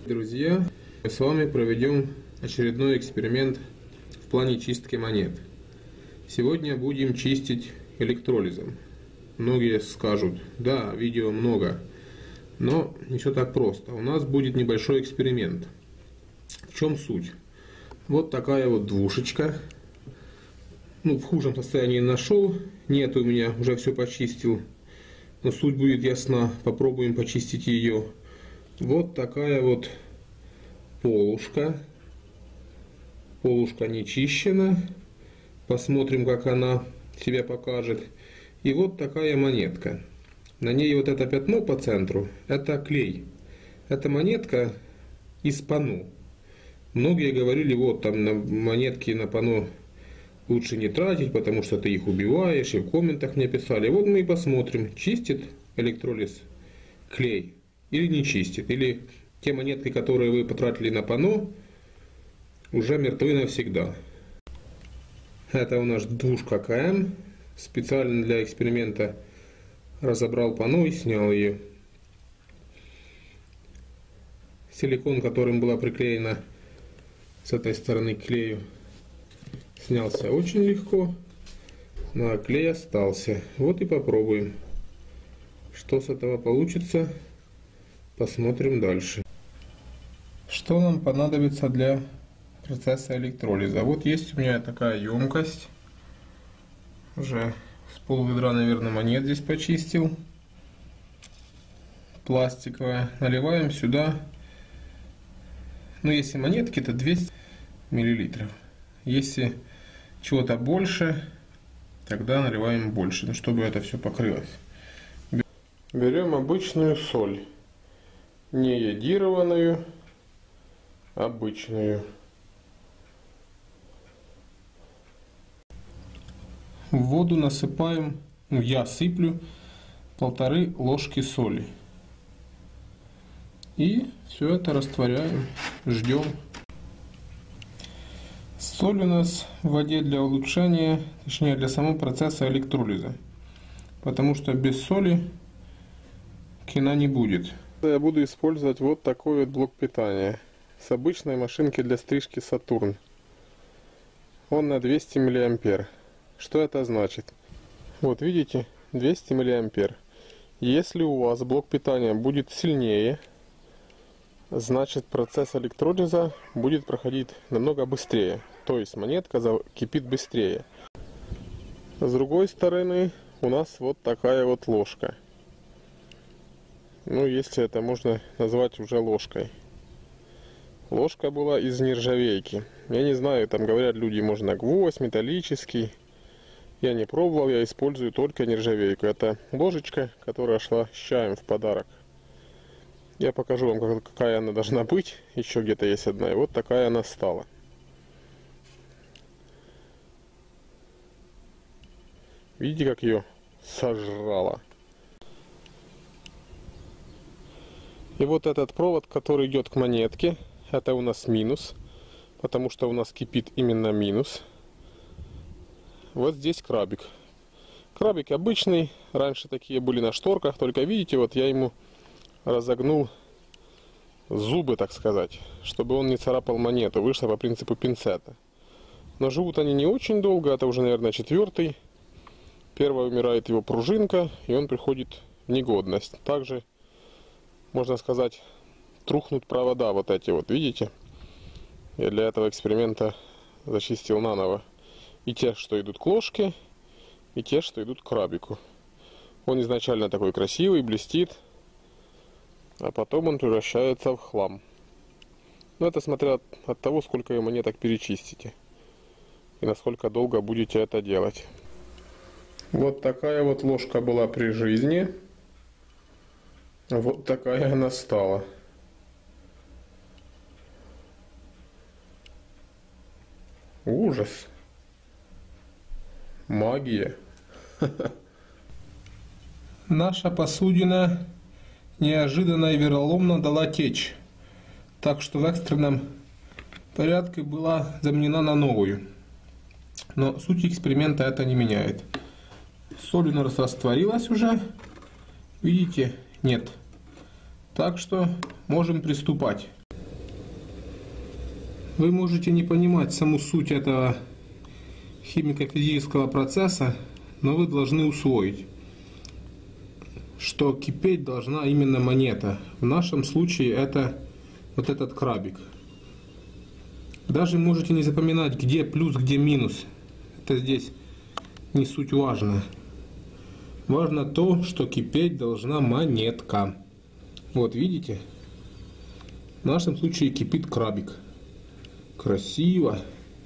Друзья, мы с вами проведем очередной эксперимент в плане чистки монет. Сегодня будем чистить электролизом. Многие скажут: да, видео много, но не все так просто. У нас будет небольшой эксперимент. В чем суть? Вот такая вот двушечка. В худшем состоянии нашел. Нет, у меня уже все почистил. Но суть будет ясна. Попробуем почистить ее. Вот такая вот полушка. Полушка не чищена. Посмотрим, как она себя покажет. И вот такая монетка. На ней вот это пятно по центру. Это клей. Это монетка из панно. Многие говорили, вот там на монетки на панно лучше не тратить, потому что ты их убиваешь. И в комментах мне писали. Вот мы и посмотрим, чистит электролиз клей или не чистит. Или те монетки, которые вы потратили на панно, уже мертвы навсегда. Это у нас двушка КМ. Специально для эксперимента разобрал панно и снял ее. Силикон, которым была приклеена с этой стороны к клею, снялся очень легко, но клей остался. Вот и попробуем, что с этого получится. Посмотрим дальше. Что нам понадобится для процесса электролиза? Вот есть у меня такая емкость. Уже с пол-ведра, наверное, монет здесь почистил. Пластиковая. Наливаем сюда. Если монетки, то 200 миллилитров. Если чего-то больше, тогда наливаем больше, чтобы это все покрылось. Берем обычную соль. Не йодированную, обычную. В воду насыпаем, я сыплю 1,5 ложки соли. И все это растворяем, ждем. Соль у нас в воде для улучшения, точнее для самого процесса электролиза. Потому что без соли кино не будет. Я буду использовать вот такой вот блок питания с обычной машинки для стрижки Сатурн. Он на 200 мА. Что это значит? Вот видите, 200 мА. Если у вас блок питания будет сильнее, значит процесс электролиза будет проходить намного быстрее. То есть монетка закипит быстрее. С другой стороны у нас вот такая вот ложка. Если это можно назвать уже ложкой. Ложка была из нержавейки. Я не знаю, там говорят люди, можно гвоздь, металлический. Я не пробовал, я использую только нержавейку. Это ложечка, которая шла с чаем в подарок. Я покажу вам, какая она должна быть. Еще где-то есть одна. И вот такая она стала. Видите, как ее сожрала? И вот этот провод, который идет к монетке, это у нас минус. Потому что у нас кипит именно минус. Вот здесь крабик. Крабик обычный. Раньше такие были на шторках. Только видите, вот я ему разогнул зубы, так сказать, чтобы он не царапал монету. Вышло по принципу пинцета. Но живут они не очень долго. Это уже, наверное, 4-й. Первая умирает его пружинка, и он приходит в негодность. Также, можно сказать, трухнут провода вот эти вот, видите? Я для этого эксперимента зачистил наново. И те, что идут к ложке, и те, что идут к крабику. Он изначально такой красивый, блестит, а потом он превращается в хлам. Но это смотря от того, сколько вы монеток перечистите. И насколько долго будете это делать. Вот такая вот ложка была при жизни. Вот такая она стала. Ужас. Магия. Наша посудина неожиданно и вероломно дала течь. Так что в экстренном порядке была заменена на новую. Но суть эксперимента это не меняет. Соль у нас растворилась уже. Видите? Нет. Так что можем приступать. Вы можете не понимать саму суть этого химико-физического процесса, но вы должны усвоить, что кипеть должна именно монета. В нашем случае это вот этот крабик. Даже можете не запоминать, где плюс, где минус. Это здесь не суть важно. Важно то, что кипеть должна монетка. Вот видите? В нашем случае кипит крабик. Красиво.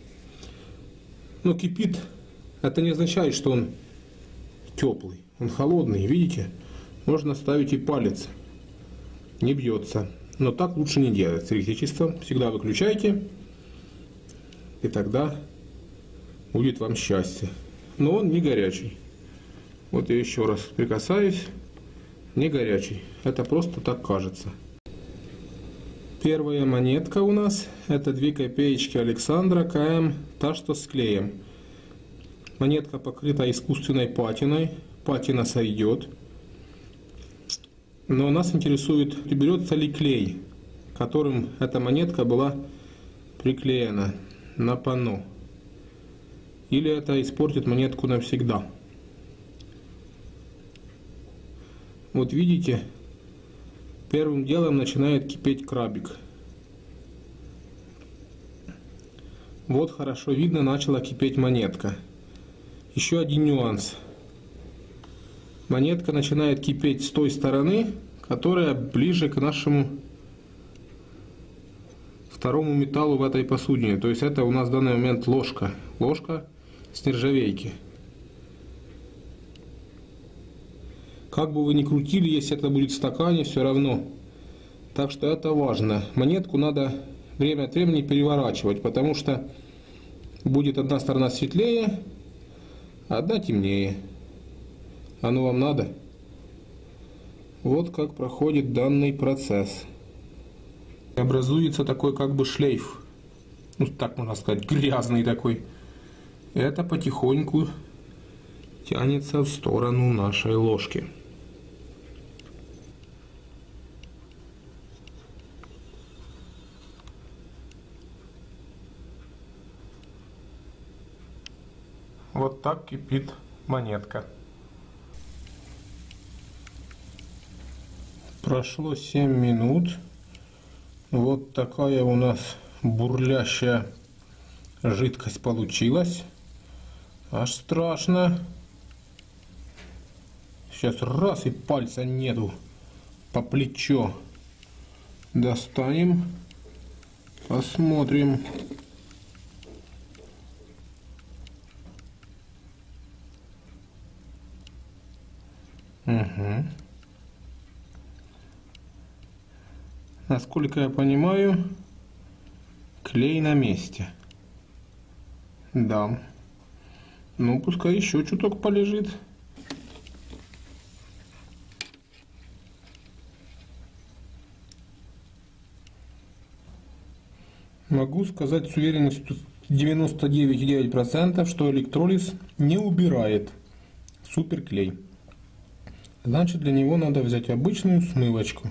Но кипит, это не означает, что он теплый. Он холодный, видите? Можно ставить и палец. Не бьется. Но так лучше не делать. С электричеством всегда выключайте. И тогда будет вам счастье. Но он не горячий. Вот я еще раз прикасаюсь. Не горячий. Это просто так кажется. Первая монетка у нас. Это 2 копеечки Александра КМ. Та, что с клеем. Монетка покрыта искусственной патиной. Патина сойдет. Но нас интересует, берется ли клей, которым эта монетка была приклеена на панно. Или это испортит монетку навсегда. Вот видите, первым делом начинает кипеть крабик. Вот хорошо видно, начала кипеть монетка. Еще один нюанс. Монетка начинает кипеть с той стороны, которая ближе к нашему второму металлу в этой посудине. То есть это у нас в данный момент ложка. Ложка с нержавейки. Как бы вы ни крутили, если это будет в стакане, все равно. Так что это важно. Монетку надо время от времени переворачивать, потому что будет одна сторона светлее, а одна темнее. Оно вам надо? Вот как проходит данный процесс. Образуется такой как бы шлейф. Ну, так можно сказать, грязный такой. Это потихоньку тянется в сторону нашей ложки. Вот так кипит монетка. Прошло 7 минут. Вот такая у нас бурлящая жидкость получилась. Аж страшно. Сейчас раз и пальца нету. По плечо. Достанем. Посмотрим. Угу. Насколько я понимаю, клей на месте. Да. Ну, пускай еще чуток полежит. Могу сказать с уверенностью 99,9%, что электролиз не убирает суперклей. Значит, для него надо взять обычную смывочку.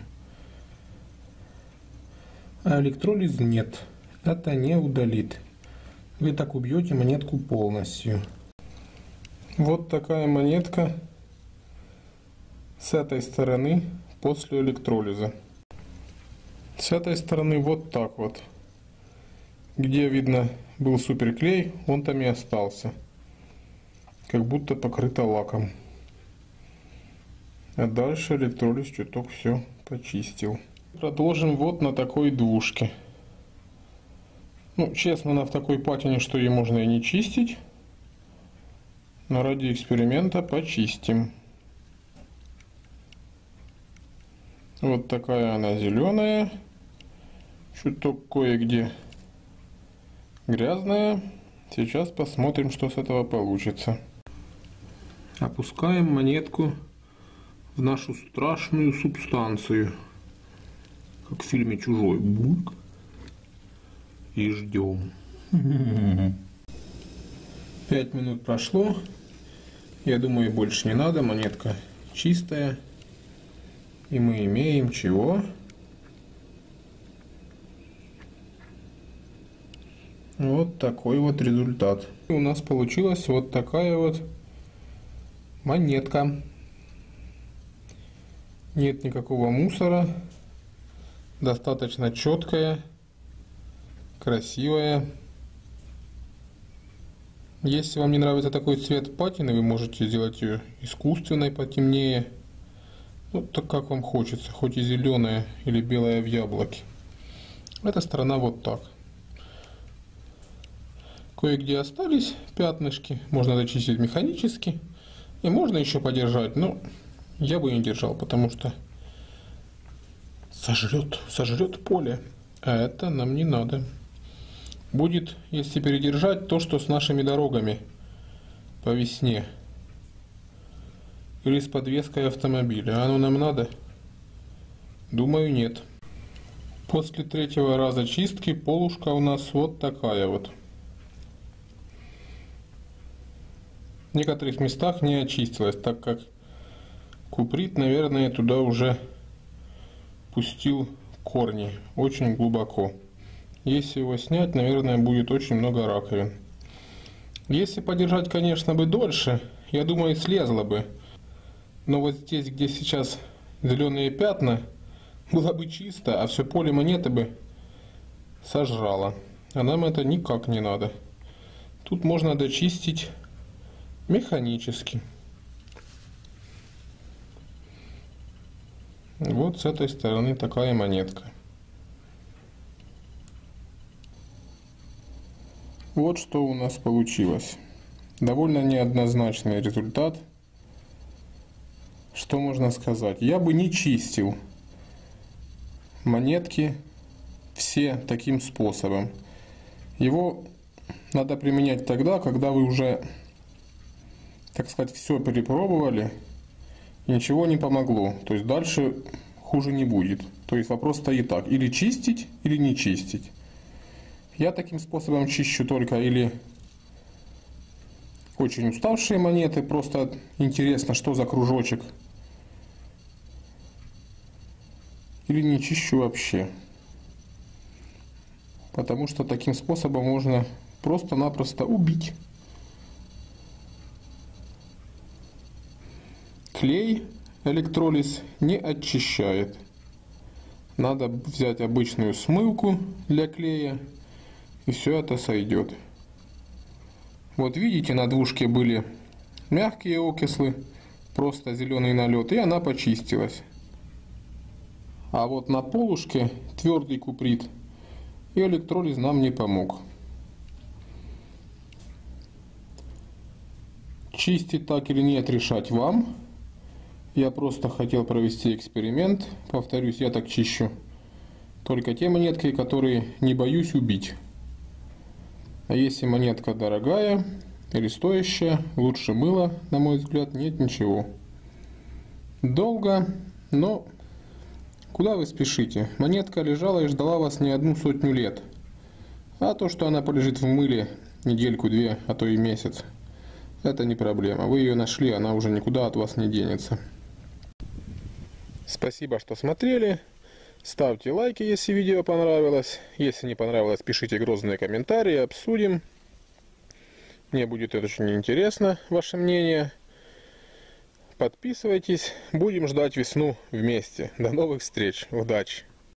А электролиз нет. Это не удалит. Вы так убьете монетку полностью. Вот такая монетка с этой стороны после электролиза. С этой стороны вот так вот. Где видно был суперклей, он там и остался. Как будто покрыто лаком. А дальше электролиз чуток все почистил. Продолжим вот на такой двушке. Ну, честно, она в такой патине, что ее можно и не чистить. Но ради эксперимента почистим. Вот такая она зеленая. Чуток кое-где грязная. Сейчас посмотрим, что с этого получится. Опускаем монетку в нашу страшную субстанцию. Как в фильме «Чужой». Бульк. И ждем. 5 минут прошло. Я думаю, больше не надо. Монетка чистая. И мы имеем чего? Вот такой вот результат. У нас получилась вот такая вот монетка. Нет никакого мусора. Достаточно четкая, красивая. Если вам не нравится такой цвет патины, вы можете сделать ее искусственной, потемнее. Ну, так как вам хочется, хоть и зеленая или белая в яблоке. Эта сторона вот так. Кое-где остались пятнышки, можно дочистить механически. И можно еще подержать, но я бы не держал, потому что сожрет поле. А это нам не надо. Будет, если передержать, то, что с нашими дорогами по весне. Или с подвеской автомобиля. Оно нам надо? Думаю, нет. После третьего раза чистки полушка у нас вот такая вот. В некоторых местах не очистилась, так как куприт, наверное, туда уже пустил корни очень глубоко. Если его снять, наверное, будет очень много раковин. Если подержать, конечно, бы дольше, я думаю, слезло бы. Но вот здесь, где сейчас зеленые пятна, было бы чисто, а все поле монеты бы сожрало. А нам это никак не надо. Тут можно дочистить механически. Вот с этой стороны такая монетка. Вот что у нас получилось. Довольно неоднозначный результат. Что можно сказать? Я бы не чистил монетки все таким способом. Его надо применять тогда, когда вы уже, так сказать, все перепробовали и ничего не помогло. То есть дальше хуже не будет. То есть вопрос стоит так: или чистить, или не чистить. Я таким способом чищу только или очень уставшие монеты, просто интересно, что за кружочек, или не чищу вообще. Потому что таким способом можно просто-напросто убить. Клей электролиз не очищает. Надо взять обычную смывку для клея, и все это сойдет. Вот видите, на двушке были мягкие окислы, просто зеленый налет, и она почистилась. А вот на полушке твердый куприт, и электролиз нам не помог. Чистить так или нет, решать вам. Я просто хотел провести эксперимент. Повторюсь, я так чищу только те монетки, которые не боюсь убить. А если монетка дорогая или стоящая, лучше мыла, на мой взгляд, нет ничего. Долго, но куда вы спешите? Монетка лежала и ждала вас не 100 лет. А то, что она полежит в мыле недельку-две, а то и месяц, это не проблема. Вы ее нашли, она уже никуда от вас не денется. Спасибо, что смотрели. Ставьте лайки, если видео понравилось. Если не понравилось, пишите грозные комментарии, обсудим. Мне будет очень интересно, ваше мнение. Подписывайтесь. Будем ждать весну вместе. До новых встреч. Удачи!